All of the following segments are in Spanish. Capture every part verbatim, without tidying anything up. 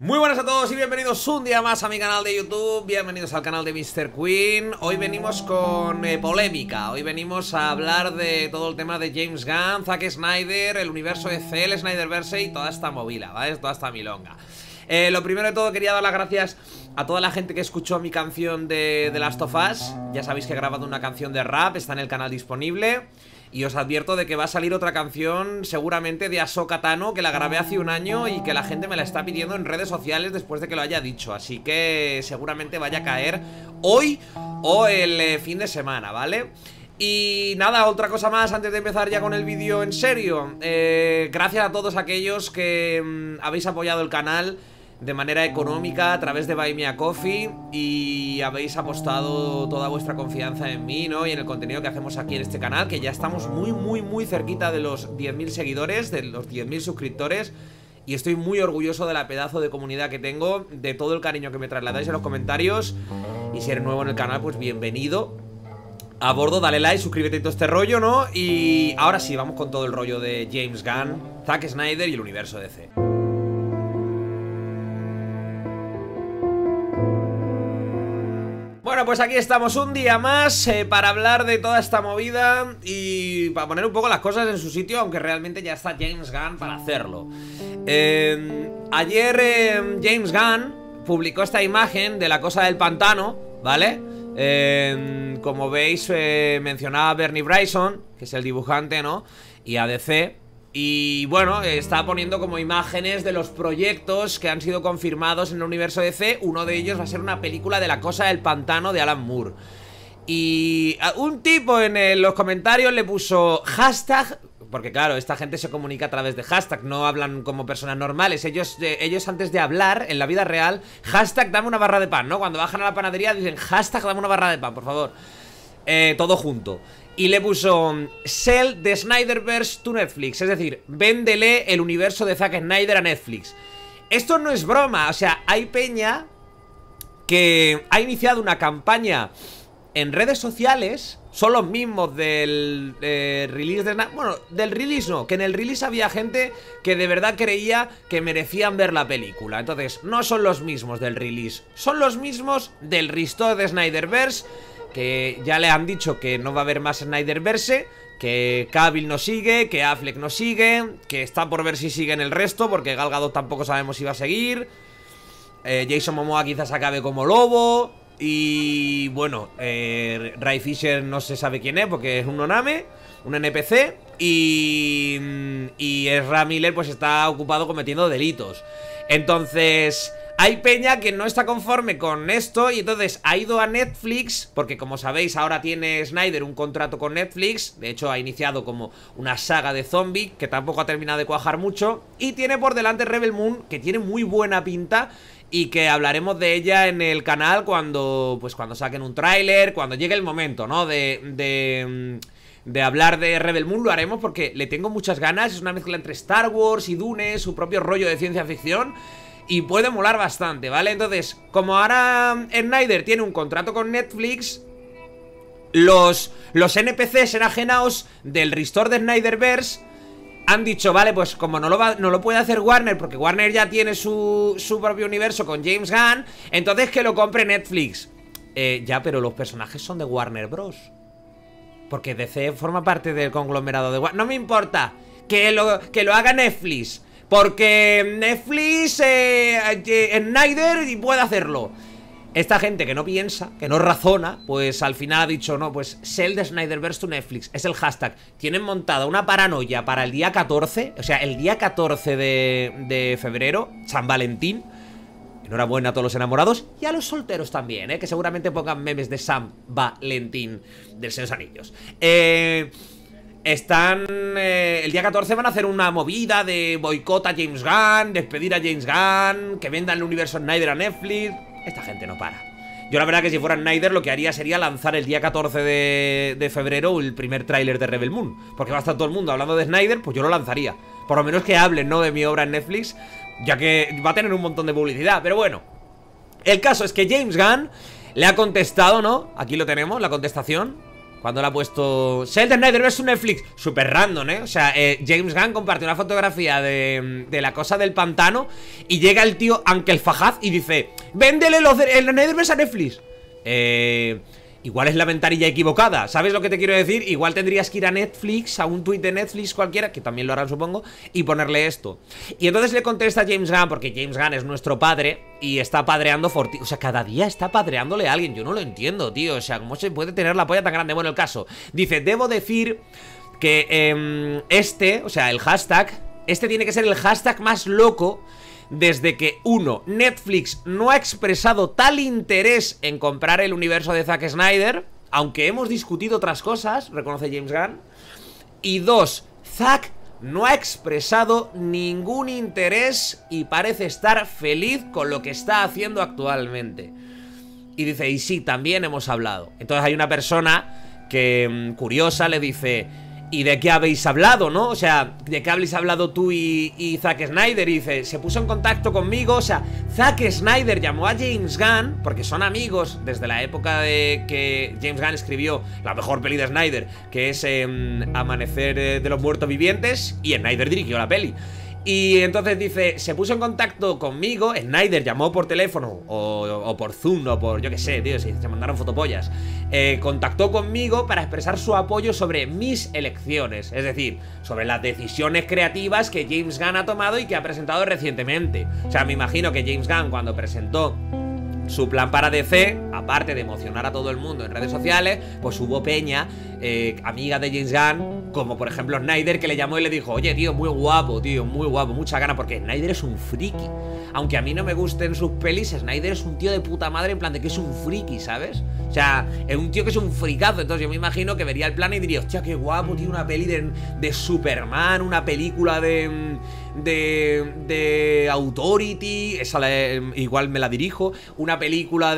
Muy buenas a todos y bienvenidos un día más a mi canal de YouTube. Bienvenidos al canal de míster Queen. Hoy venimos con eh, polémica. Hoy venimos a hablar de todo el tema de James Gunn, Zack Snyder, el universo de C L, Snyderverse y toda esta movida, ¿vale? Toda esta milonga. eh, Lo primero de todo, quería dar las gracias a toda la gente que escuchó mi canción de The Last of Us. Ya sabéis que he grabado una canción de rap, está en el canal disponible. Y os advierto de que va a salir otra canción seguramente de Ahsoka Tano, que la grabé hace un año y que la gente me la está pidiendo en redes sociales después de que lo haya dicho. Así que seguramente vaya a caer hoy o el eh, fin de semana, ¿vale? Y nada, otra cosa más antes de empezar ya con el vídeo en serio. eh, Gracias a todos aquellos que mmm, habéis apoyado el canal de manera económica a través de Buy Me a Coffee y habéis apostado toda vuestra confianza en mí, ¿no? Y en el contenido que hacemos aquí en este canal, que ya estamos muy, muy, muy cerquita de los diez mil seguidores, de los diez mil suscriptores. Y estoy muy orgulloso de la pedazo de comunidad que tengo, de todo el cariño que me trasladáis en los comentarios. Y si eres nuevo en el canal, pues bienvenido a bordo, dale like, suscríbete y todo este rollo, ¿no? Y ahora sí, vamos con todo el rollo de James Gunn, Zack Snyder y el universo D C. Bueno, pues aquí estamos un día más eh, para hablar de toda esta movida y para poner un poco las cosas en su sitio, aunque realmente ya está James Gunn para hacerlo. eh, Ayer eh, James Gunn publicó esta imagen de la cosa del pantano, ¿vale? Eh, como veis, eh, mencionaba a Bernie Bryson, que es el dibujante, ¿no? Y a D C. Y bueno, está poniendo como imágenes de los proyectos que han sido confirmados en el universo D C. Uno de ellos va a ser una película de la cosa del pantano de Alan Moore. Y un tipo en el, los comentarios le puso hashtag, porque claro, esta gente se comunica a través de hashtag, no hablan como personas normales. Ellos, eh, ellos antes de hablar en la vida real, hashtag dame una barra de pan, ¿no? Cuando bajan a la panadería dicen hashtag dame una barra de pan, por favor. eh, Todo junto. Y le puso sell the Snyderverse to Netflix, es decir, véndele el universo de Zack Snyder a Netflix. Esto no es broma, o sea, hay peña que ha iniciado una campaña en redes sociales. Son los mismos del eh, release de... Bueno, del release no, que en el release había gente que de verdad creía que merecían ver la película. Entonces, no son los mismos del release, son los mismos del restore de Snyderverse, que ya le han dicho que no va a haber más Snyderverse, que Cavill no sigue, que Affleck no sigue, que está por ver si siguen el resto, porque Gal Gadot tampoco sabemos si va a seguir. eh, Jason Momoa quizás acabe como Lobo. Y bueno, eh, Ray Fisher no se sabe quién es porque es un noname, un N P C. Y, y Ezra Miller pues está ocupado cometiendo delitos. Entonces... hay peña que no está conforme con esto y entonces ha ido a Netflix, porque como sabéis ahora tiene Snyder un contrato con Netflix. De hecho ha iniciado como una saga de zombie que tampoco ha terminado de cuajar mucho. Y tiene por delante Rebel Moon, que tiene muy buena pinta y que hablaremos de ella en el canal cuando, pues cuando saquen un tráiler, cuando llegue el momento, ¿no? De... de De hablar de Rebel Moon lo haremos porque le tengo muchas ganas. Es una mezcla entre Star Wars y Dune, su propio rollo de ciencia ficción, y puede molar bastante, ¿vale? Entonces, como ahora Snyder tiene un contrato con Netflix, Los, los N P Cs enajenados del restore de Snyderverse han dicho, vale, pues como no lo, va, no lo puede hacer Warner, porque Warner ya tiene su, su propio universo con James Gunn, entonces que lo compre Netflix. eh, Ya, pero los personajes son de Warner Bros, porque D C forma parte del conglomerado de Warner. No me importa que lo, que lo haga Netflix, porque Netflix, eh, eh, Snyder puede hacerlo. Esta gente que no piensa, que no razona, pues al final ha dicho, no, pues sell the Snyderverse to Netflix. Es el hashtag. Tienen montada una paranoia para el día catorce, o sea, el día catorce de, de febrero, San Valentín. Enhorabuena a todos los enamorados y a los solteros también, ¿eh? Que seguramente pongan memes de San Valentín del Señor de los Anillos. Eh... Están... Eh, el día catorce van a hacer una movida de boicot a James Gunn, despedir a James Gunn, que vendan el universo Snyder a Netflix. Esta gente no para. Yo la verdad que si fuera Snyder lo que haría sería lanzar el día catorce de, de febrero el primer tráiler de Rebel Moon, porque va a estar todo el mundo hablando de Snyder, pues yo lo lanzaría. Por lo menos que hablen, ¿no?, de mi obra en Netflix, ya que va a tener un montón de publicidad. Pero bueno, el caso es que James Gunn le ha contestado, ¿no? Aquí lo tenemos, la contestación. Cuando le ha puesto Sheldon Snyder versus Netflix. Súper random, ¿eh? O sea, eh, James Gunn comparte una fotografía de, de la cosa del pantano y llega el tío Uncle Fahad y dice: véndele los de, el Snyderverse a Netflix. Eh... Igual es la ventanilla equivocada, ¿sabes lo que te quiero decir? Igual tendrías que ir a Netflix, a un tuit de Netflix cualquiera, que también lo harán supongo, y ponerle esto. Y entonces le contesta a James Gunn, porque James Gunn es nuestro padre y está padreando Forti... O sea, cada día está padreándole a alguien, yo no lo entiendo, tío. O sea, ¿cómo se puede tener la polla tan grande? Bueno, el caso, dice: debo decir que eh, este, o sea, el hashtag, este tiene que ser el hashtag más loco desde que, uno, Netflix no ha expresado tal interés en comprar el universo de Zack Snyder, aunque hemos discutido otras cosas, reconoce James Gunn. Y dos, Zack no ha expresado ningún interés y parece estar feliz con lo que está haciendo actualmente. Y dice: y sí, también hemos hablado. Entonces hay una persona que, curiosa, le dice: ¿y de qué habéis hablado, no? O sea, ¿de qué habéis hablado tú y, y Zack Snyder? Y dice: se puso en contacto conmigo. O sea, Zack Snyder llamó a James Gunn, porque son amigos desde la época de que James Gunn escribió la mejor peli de Snyder, que es eh, Amanecer de los Muertos Vivientes, y Snyder dirigió la peli. Y entonces dice: se puso en contacto conmigo, Snyder llamó por teléfono o, o por Zoom o por, yo qué sé, tío, se, se mandaron fotopollas, eh, contactó conmigo para expresar su apoyo sobre mis elecciones, es decir, sobre las decisiones creativas que James Gunn ha tomado y que ha presentado recientemente. O sea, me imagino que James Gunn, cuando presentó su plan para D C, aparte de emocionar a todo el mundo en redes sociales, pues hubo peña, eh, amiga de James Gunn, como por ejemplo Snyder, que le llamó y le dijo: oye, tío, muy guapo, tío, muy guapo, mucha gana, porque Snyder es un friki. Aunque a mí no me gusten sus pelis, Snyder es un tío de puta madre, en plan de que es un friki, ¿sabes? O sea, es un tío que es un fricazo. Entonces yo me imagino que vería el plan y diría: hostia, qué guapo, tío, una peli de, de Superman, una película de... De, de Authority, esa la, igual me la dirijo. Una película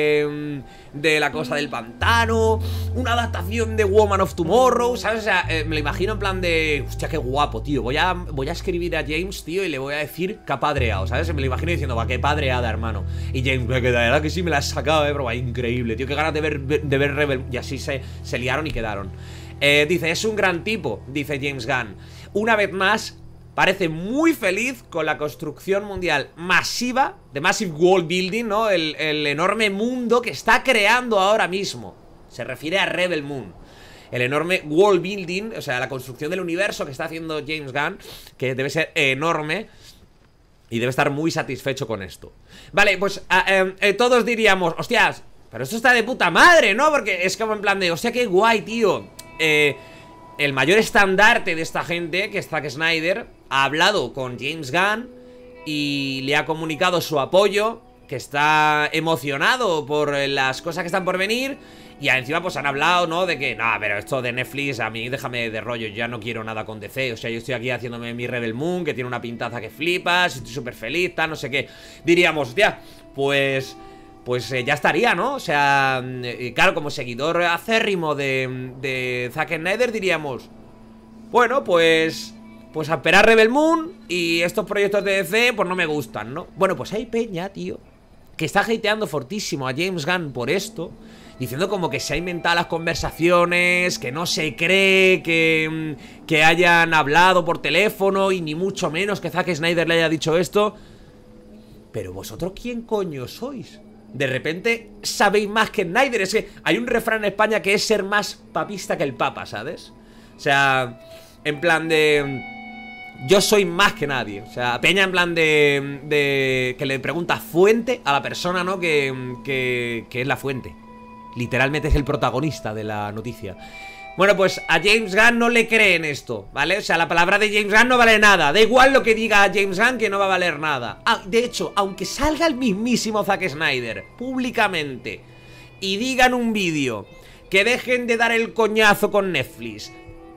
de De la cosa del pantano, una adaptación de Woman of Tomorrow, ¿sabes? O sea, eh, me lo imagino en plan de: hostia, qué guapo, tío, voy a, voy a escribir a James, tío, y le voy a decir que ha padreado, ¿sabes? Me lo imagino diciendo: va, qué padreada, hermano. Y James, que de verdad que sí me la has sacado, eh, bro, va, increíble, tío, qué ganas de ver, de ver Rebel. Y así se, se liaron y quedaron. eh, Dice: es un gran tipo, dice James Gunn. Una vez más, parece muy feliz con la construcción mundial masiva, de Massive World Building, ¿no? El, el enorme mundo que está creando ahora mismo. Se refiere a Rebel Moon. El enorme world building, o sea, la construcción del universo que está haciendo James Gunn, que debe ser enorme. Y debe estar muy satisfecho con esto. Vale, pues eh, eh, todos diríamos: hostias, pero esto está de puta madre, ¿no? Porque es como en plan de: hostia, qué guay, tío. Eh... El mayor estandarte de esta gente, que es Zack Snyder, ha hablado con James Gunn y le ha comunicado su apoyo, que está emocionado por las cosas que están por venir. Y encima pues han hablado, ¿no? De que, no, pero esto de Netflix, a mí déjame de rollo, ya no quiero nada con D C. O sea, yo estoy aquí haciéndome mi Rebel Moon, que tiene una pintaza que flipas, estoy súper feliz, tal, no sé qué. Diríamos: hostia, pues... Pues eh, ya estaría, ¿no? O sea, eh, claro, como seguidor acérrimo de, de Zack Snyder diríamos: bueno, pues... Pues a esperar Rebel Moon. Y estos proyectos de D C, pues no me gustan, ¿no? Bueno, pues hay peña, tío, que está hateando fortísimo a James Gunn por esto, diciendo como que se ha inventado las conversaciones, que no se cree que, que hayan hablado por teléfono, y ni mucho menos que Zack Snyder le haya dicho esto. Pero vosotros, ¿quién coño sois? De repente sabéis más que Snyder. Es que hay un refrán en España que es ser más papista que el papa, ¿sabes? O sea, en plan de... yo soy más que nadie. O sea, peña en plan de... de que le pregunta fuente a la persona, ¿no? Que, que, que es la fuente. Literalmente es el protagonista de la noticia. Bueno, pues a James Gunn no le creen esto, ¿vale? O sea, la palabra de James Gunn no vale nada. Da igual lo que diga James Gunn, que no va a valer nada. Ah, de hecho, aunque salga el mismísimo Zack Snyder públicamente y diga en un vídeo que dejen de dar el coñazo con Netflix.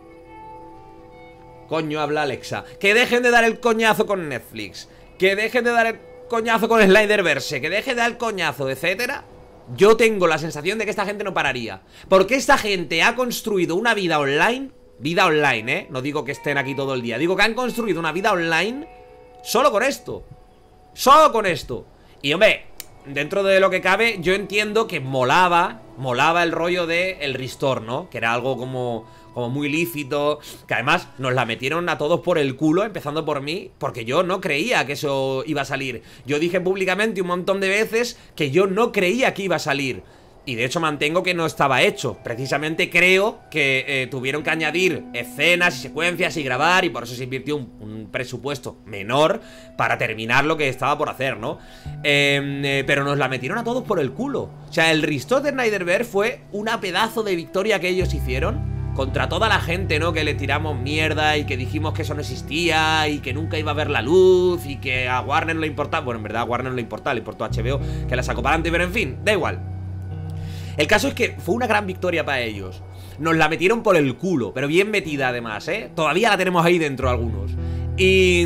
Coño, habla Alexa. Que dejen de dar el coñazo con Netflix. Que dejen de dar el coñazo con Snyderverse. Que dejen de dar el coñazo, etcétera. Yo tengo la sensación de que esta gente no pararía. Porque esta gente ha construido una vida online. Vida online, ¿eh? No digo que estén aquí todo el día. Digo que han construido una vida online solo con esto. Solo con esto. Y, hombre, dentro de lo que cabe, yo entiendo que molaba, molaba el rollo de el restore, ¿no? Que era algo como, como muy lícito, que además nos la metieron a todos por el culo, empezando por mí, porque yo no creía que eso iba a salir. Yo dije públicamente un montón de veces que yo no creía que iba a salir. Y de hecho mantengo que no estaba hecho. Precisamente creo que eh, tuvieron que añadir escenas y secuencias y grabar, y por eso se invirtió un, un presupuesto menor para terminar lo que estaba por hacer, ¿no? Eh, eh, pero nos la metieron a todos por el culo. O sea, el restore de Snyderverse fue una pedazo de victoria que ellos hicieron contra toda la gente, ¿no? Que le tiramos mierda y que dijimos que eso no existía y que nunca iba a ver la luz y que a Warner no le importaba. Bueno, en verdad a Warner no le importaba, le importó a H B O que la sacó para adelante, pero en fin, da igual. El caso es que fue una gran victoria para ellos. Nos la metieron por el culo, pero bien metida además, ¿eh? Todavía la tenemos ahí dentro algunos. Y...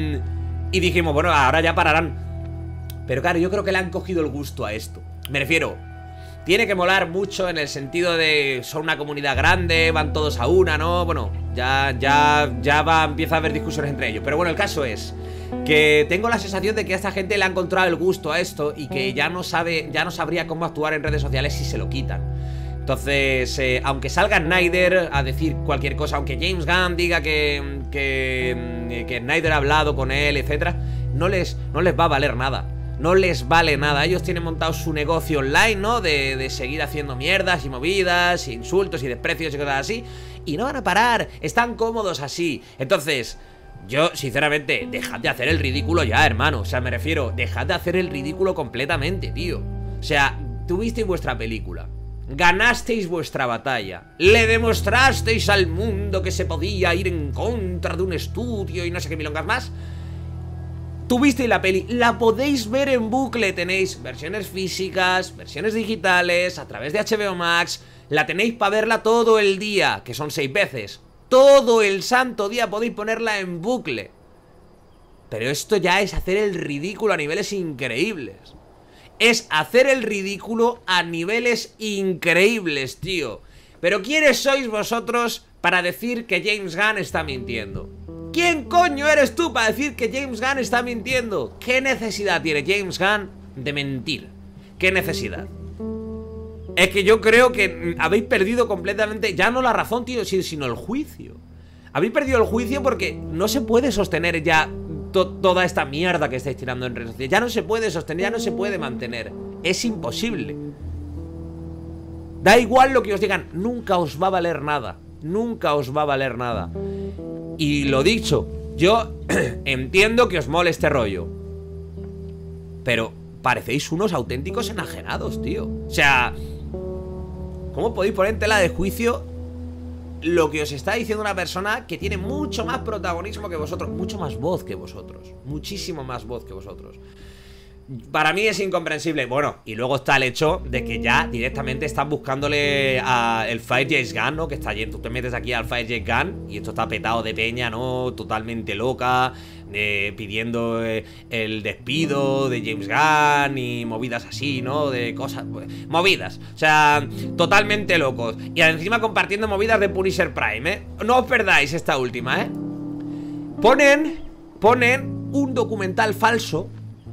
Y dijimos, bueno, ahora ya pararán. Pero claro, yo creo que le han cogido el gusto a esto. Me refiero, tiene que molar mucho en el sentido de son una comunidad grande, van todos a una, ¿no? Bueno, ya, ya, ya va, empieza a haber discusiones entre ellos. Pero bueno, el caso es que tengo la sensación de que a esta gente le ha encontrado el gusto a esto y que ya no sabe, ya no sabría cómo actuar en redes sociales si se lo quitan. Entonces, eh, aunque salga Snyder a decir cualquier cosa, aunque James Gunn diga que, que, que Snyder ha hablado con él, etcétera, no les, no les va a valer nada. No les vale nada. Ellos tienen montado su negocio online, ¿no? De, de seguir haciendo mierdas y movidas, insultos y desprecios y cosas así. Y no van a parar. Están cómodos así. Entonces, yo, sinceramente, dejad de hacer el ridículo ya, hermano. O sea, me refiero, dejad de hacer el ridículo completamente, tío. O sea, tuvisteis vuestra película, ganasteis vuestra batalla, le demostrasteis al mundo que se podía ir en contra de un estudio y no sé qué milongas más. Tuvisteis la peli, la podéis ver en bucle. Tenéis versiones físicas, versiones digitales, a través de H B O Max. La tenéis para verla todo el día, que son seis veces. Todo el santo día podéis ponerla en bucle. Pero esto ya es hacer el ridículo a niveles increíbles. Es hacer el ridículo a niveles increíbles, tío. Pero ¿quiénes sois vosotros para decir que James Gunn está mintiendo? ¿Quién coño eres tú para decir que James Gunn está mintiendo? ¿Qué necesidad tiene James Gunn de mentir? ¿Qué necesidad? Es que yo creo que habéis perdido completamente, ya no la razón, tío, sino el juicio. Habéis perdido el juicio porque no se puede sostener ya to toda esta mierda que estáis tirando en redes sociales. Ya no se puede sostener, ya no se puede mantener. Es imposible. Da igual lo que os digan, nunca os va a valer nada. Nunca os va a valer nada. Y lo dicho, yo entiendo que os mole este rollo, pero parecéis unos auténticos enajenados, tío. O sea, ¿cómo podéis poner en tela de juicio lo que os está diciendo una persona que tiene mucho más protagonismo que vosotros? Mucho más voz que vosotros. Muchísimo más voz que vosotros. Para mí es incomprensible. Bueno, y luego está el hecho de que ya directamente están buscándole a el Fire James Gunn, ¿no? Que está allí. Tú te metes aquí al Fire James Gunn y esto está petado de peña, ¿no? Totalmente loca, eh, pidiendo eh, el despido de James Gunn y movidas así, ¿no? De cosas, pues, movidas. O sea, totalmente locos. Y encima compartiendo movidas de Punisher Prime, ¿eh? No os perdáis esta última, ¿eh? Ponen, ponen un documental falso.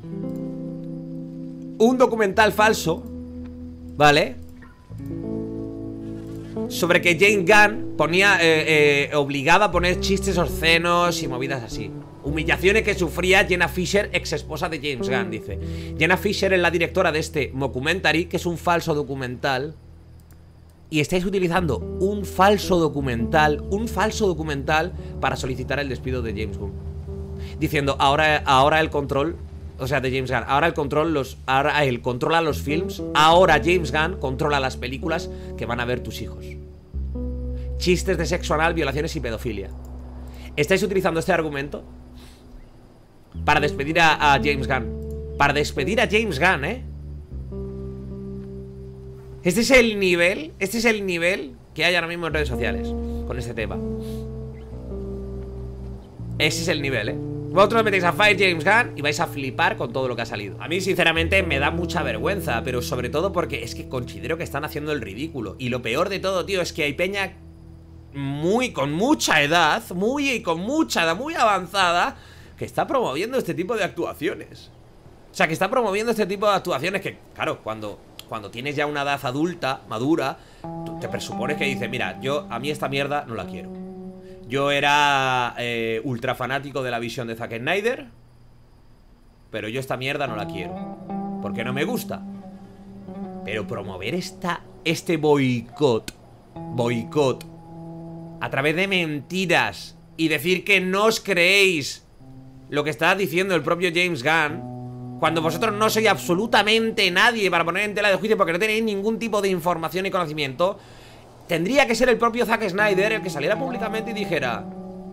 Un documental falso, ¿vale? Sobre que James Gunn ponía, eh, eh, obligaba a poner chistes obscenos y movidas así. Humillaciones que sufría Jenna Fisher, ex esposa de James Gunn, dice. Jenna Fisher es la directora de este mockumentary, que es un falso documental. Y estáis utilizando un falso documental, un falso documental para solicitar el despido de James Gunn. Diciendo, ahora, ahora el control... O sea, de James Gunn, ahora el control los, ahora él controla los films. Ahora James Gunn controla las películas que van a ver tus hijos. Chistes de sexo anal, violaciones y pedofilia. ¿Estáis utilizando este argumento para despedir a, a James Gunn? Para despedir a James Gunn, ¿eh? Este es el nivel, este es el nivel que hay ahora mismo en redes sociales con este tema. Ese es el nivel, ¿eh? Vosotros metéis a Fire James Gunn y vais a flipar con todo lo que ha salido. A mí, sinceramente, me da mucha vergüenza, pero sobre todo porque es que considero que están haciendo el ridículo. Y lo peor de todo, tío, es que hay peña muy, con mucha edad, muy y con mucha edad, muy avanzada, que está promoviendo este tipo de actuaciones. O sea, que está promoviendo este tipo de actuaciones que, claro, cuando, cuando tienes ya una edad adulta, madura, tú te presupones que dices, mira, yo, a mí esta mierda no la quiero. Yo era eh, ultra fanático de la visión de Zack Snyder, pero yo esta mierda no la quiero, porque no me gusta. Pero promover esta, este boicot, boicot, a través de mentiras y decir que no os creéis lo que está diciendo el propio James Gunn, cuando vosotros no sois absolutamente nadie para poner en tela de juicio porque no tenéis ningún tipo de información y conocimiento, tendría que ser el propio Zack Snyder el que saliera públicamente y dijera: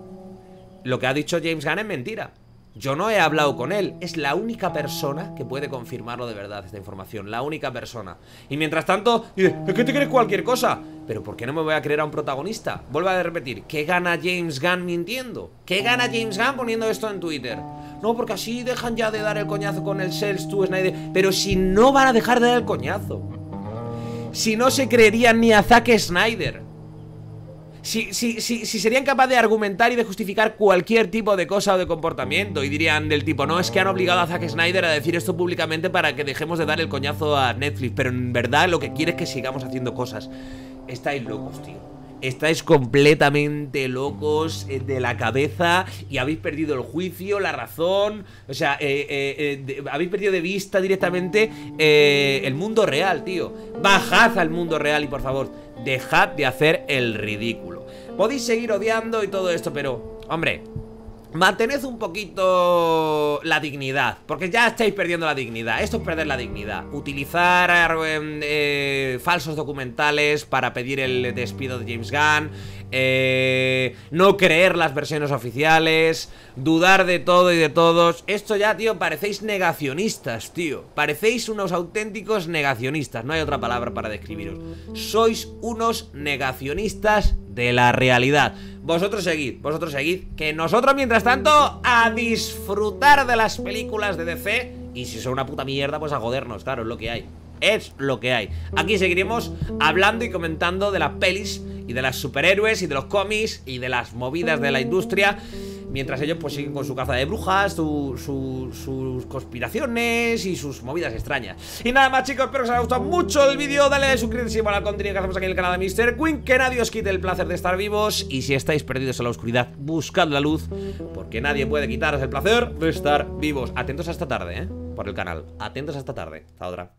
lo que ha dicho James Gunn es mentira. Yo no he hablado con él. Es la única persona que puede confirmarlo de verdad, esta información. La única persona. Y mientras tanto, dice, es que te crees cualquier cosa. Pero ¿por qué no me voy a creer a un protagonista? Vuelvo a repetir, ¿qué gana James Gunn mintiendo? ¿Qué gana James Gunn poniendo esto en Twitter? No, porque así dejan ya de dar el coñazo con el Sells to Snyder. Pero si no van a dejar de dar el coñazo, si no se creerían ni a Zack Snyder, Si, si, si, si serían capaces de argumentar y de justificar cualquier tipo de cosa o de comportamiento, y dirían del tipo, no, es que han obligado a Zack Snyder a decir esto públicamente para que dejemos de dar el coñazo a Netflix, pero en verdad lo que quiere es que sigamos haciendo cosas. Estáis locos, tío. Estáis completamente locos eh, de la cabeza y habéis perdido el juicio, la razón. O sea, eh, eh, eh, de, habéis perdido de vista directamente eh, el mundo real, tío. Bajad al mundo real y por favor, dejad de hacer el ridículo. Podéis seguir odiando y todo esto, pero, hombre, mantened un poquito la dignidad, porque ya estáis perdiendo la dignidad. Esto es perder la dignidad. Utilizar eh, eh, falsos documentales para pedir el despido de James Gunn, eh, no creer las versiones oficiales, dudar de todo y de todos. Esto ya, tío, parecéis negacionistas, tío. Parecéis unos auténticos negacionistas. No hay otra palabra para describiros. Sois unos negacionistas de la realidad. Vosotros seguid, vosotros seguid, que nosotros mientras tanto a disfrutar de las películas de D C. Y si son una puta mierda, pues a jodernos, claro, es lo que hay. Es lo que hay. Aquí seguiremos hablando y comentando de las pelis y de las superhéroes y de los cómics y de las movidas de la industria, mientras ellos pues siguen con su caza de brujas, su, su, sus conspiraciones y sus movidas extrañas. Y nada más, chicos, espero que os haya gustado mucho el vídeo. Dale a suscribirse al contenido que hacemos aquí en el canal de míster Queen. Que nadie os quite el placer de estar vivos. Y si estáis perdidos en la oscuridad, buscad la luz, porque nadie puede quitaros el placer de estar vivos. Atentos a esta tarde, ¿eh? Por el canal. Atentos a esta tarde. Hasta otra.